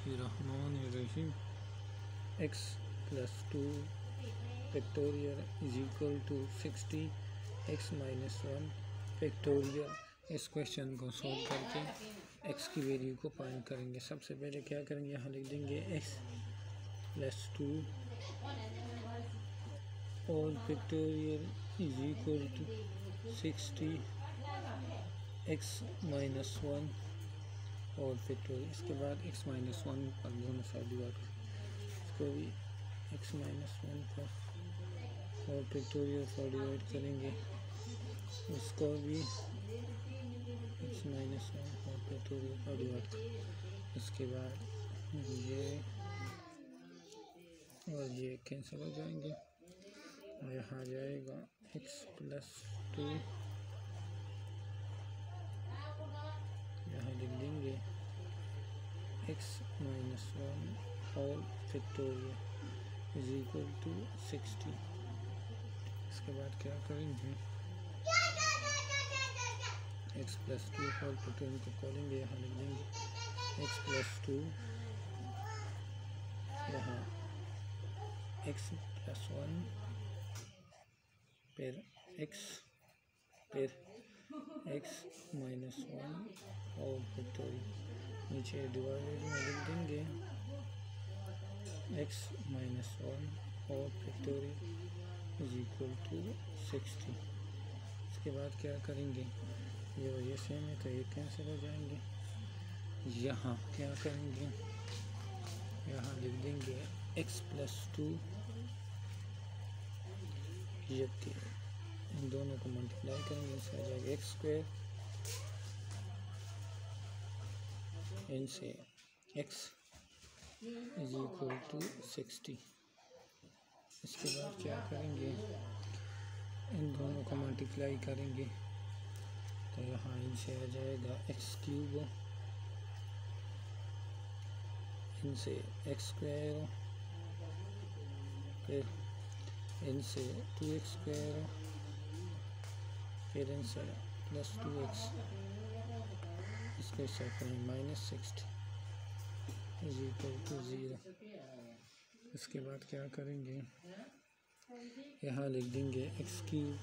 बिस्मिल्लाहिर्रहमानिर्रहीम। x plus 2 factorial is equal to 60 x minus 1 factorial। इस question को solve करके x की वैल्यू को फाइंड करेंगे। सबसे पहले क्या करेंगे, यहाँ लिख देंगे x plus 2 all factorial is equal to 60 x minus 1 और फैक्टोरियल। इसके बाद x माइनस 1 पर दोनों साइड डिवाइड इसको भी x माइनस 1 पर और फैक्टोरियल पर डिवाइड करेंगे, इसको भी x माइनस 1 और फैक्टोरियल पर डिवाइड करेंगे। इसके बाद ये और ये कैंसिल हो जाएंगे और यहाँ आ जाएगा x प्लस 2, यहाँ लिख देंगे x माइनस 1 और फैक्टोरियल इज इक्वल टू 60। इसके बाद क्या करेंगे, x प्लस 2 और फैक्टोरियल को खोलेंगे, यहाँ लिख देंगे x प्लस 2, यहाँ x प्लस 1 फिर x माइनस 1 और फैक्टोरियल। नीचे डिवाइडेड में लिख देंगे x माइनस 1 और फैक्टोरियल इज इक्वल टू 60। इसके बाद क्या करेंगे, ये सेम है तो ये कैंसिल हो जाएंगे। यहाँ क्या करेंगे, यहाँ लिख देंगे x प्लस 2, ये इन दोनों को मल्टीप्लाई करेंगे, इससे आ जाएगा x स्क्वायर, इनसे x इज इक्वल टू 60। इसके बाद क्या करेंगे, इन दोनों को मल्टीप्लाई करेंगे तो यहाँ इनसे आ जाएगा x क्यूब, इनसे x स्क्वायर, फिर इनसे 2x स्क्वायर, फिर इनसे प्लस 2x, इसके साथ माइनस 60 इज इक्वल टू 0। इसके बाद क्या करेंगे, यहाँ लिख देंगे x क्यूब,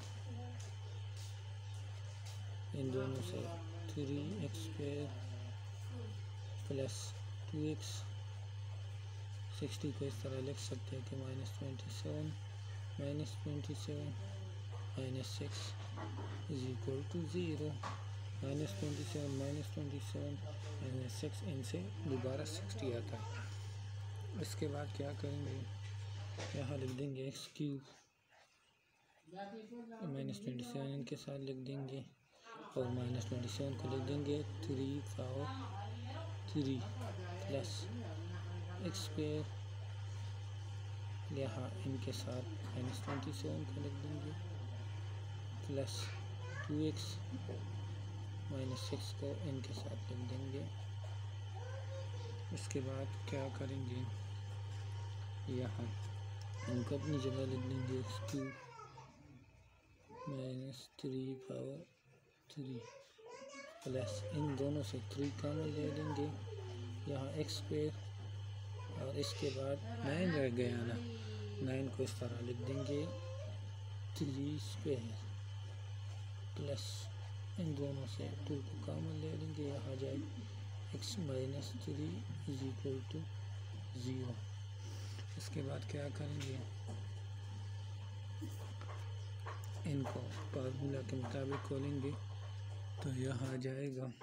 इन दोनों से 3x स्क्वायर प्लस 2x, 60 को इस तरह लिख सकते हैं कि minus 27 minus 6 is equal to 0। Minus 27 minus 6 इनसे दोबारा 60 आता है। इसके बाद क्या करेंगे, यहाँ लिख देंगे x क्यूब, माइनस 27 इनके साथ लिख देंगे और माइनस 27 को लिख देंगे 3 पावर 3 प्लस x स्क्वायर, यहाँ इनके साथ माइनस 27 को लिख देंगे प्लस 2x माइनस 6 को इनके साथ लिख देंगे। इसके बाद क्या करेंगे, यहाँ इनको अपनी जगह लिख देंगे x cube minus 3 power 3 plus इन दोनों से 3 कॉमन ले लेंगे, यहाँ x स्क्वायर और इसके बाद 9 रह गया ना, 9 को इस तरह लिख देंगे 3 स्क्वायर प्लस इन दोनों से 2 को कॉमन ले लेंगे, यहाँ आ जाए x minus 3 is equal to 0। इसके बाद क्या करेंगे, इनको फार्मूला के मुताबिक खोलेंगे तो यहाँ आ जाएगा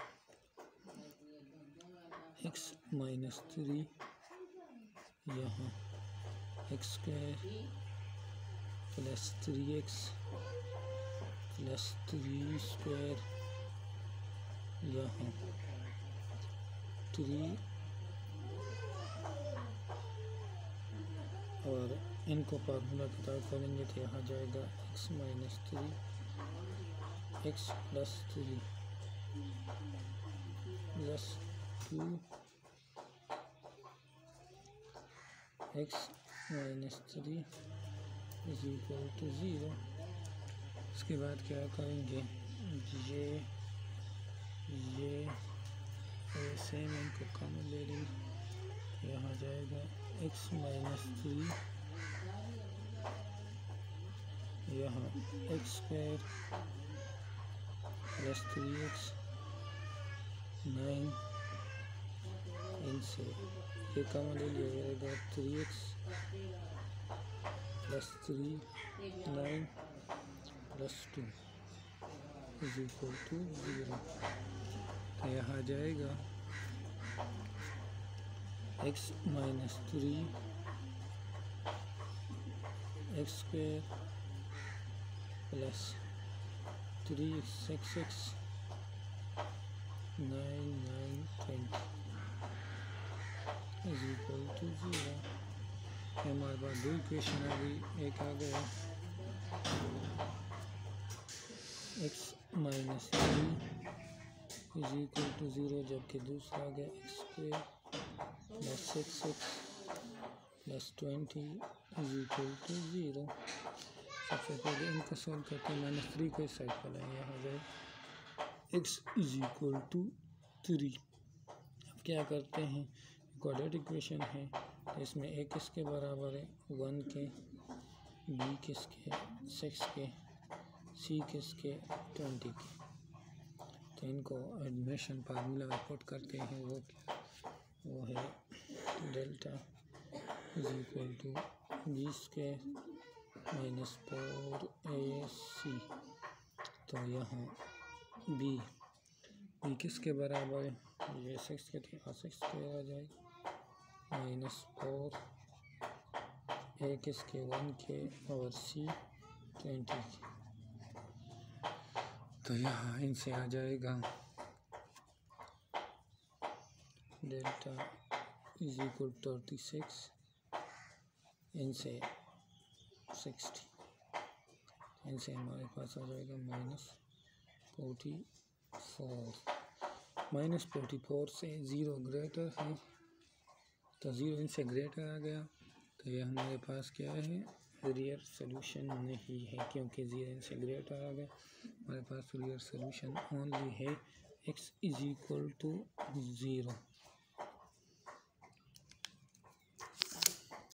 x माइनस 3, यहाँ x square plus 3x plus 3 square, यहाँ 3 और इनको फार्मूला के तहत करेंगे तो यहाँ जाएगा x minus 3 x plus 3 plus 2 x minus 3 is equal to 0। इसके बाद क्या करेंगे, ये सेम इनको कॉमन ले लेंगे एक्स माइनस 3, यहाँ एक्स स्क्वायर प्लस 3x 9, इनसे ये कॉमन ले लिया जाएगा 3x plus 3 9 plus 2 is equal to 0। तो यहाँ आ जाएगा x minus 3 x square plus 3x 9 9 20 is equal to 0। हमारे पास दो इक्वेशन आ गई, एक आ गया x minus 3 is equal to 0, जबकि दूसरा आ गया x square plus 6x plus 20 is equal to 0। सबसे पहले इनको सॉल्व करते हैं, -3 को इस साइड पर लाएंगे, यहाँ हो जाए x इज इक्वल टू 3। अब क्या करते हैं, क्वाड्रेटिक इक्वेशन है तो इसमें a किसके बराबर है 1 के, b किसके 6 के, c किसके 20 के। तो इनको एडमिशन फार्मूला पुट करते हैं, वो है delta is equal to b square minus 4ac। तो यहाँ b किसके बराबर है, ये 6 के थे, 6 स्क्वायर आ जाएगा माइनस 4 a किसके 1 के और c 20 के। तो यहाँ इनसे आ जाएगा डेल्टा इज इक्वल 36, इनसे 60, इनसे हमारे पास आ जाएगा -44 से 0 ग्रेटर है, तो 0 इनसे ग्रेटर आ गया, तो ये हमारे पास क्या है रियल सोल्यूशन नहीं है, क्योंकि 0 इनसे ग्रेटर आ गया। हमारे पास रियल सोल्यूशन ओनली है x इज इक्वल टू 0।